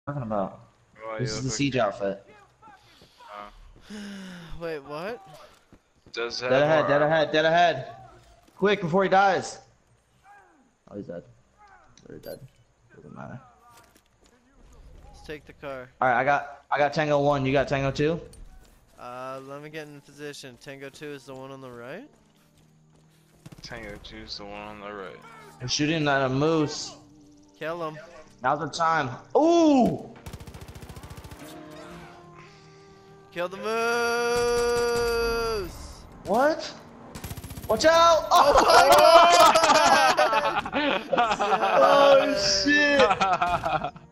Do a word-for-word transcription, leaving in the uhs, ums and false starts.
Talking about? Why This you is look the like siege outfit. uh, Wait, what? does have Dead more ahead, dead armor. ahead, dead ahead. Quick before he dies. Oh, he's dead. Very dead. Doesn't matter. Let's take the car. Alright, I got I got Tango one, you got Tango two? Uh, let me get in position. Tango two is the one on the right? Tango choose the one on the right. They're shooting at a moose. Kill him. Now's the time. Ooh! Kill the moose! What? Watch out! Oh my god! Oh shit!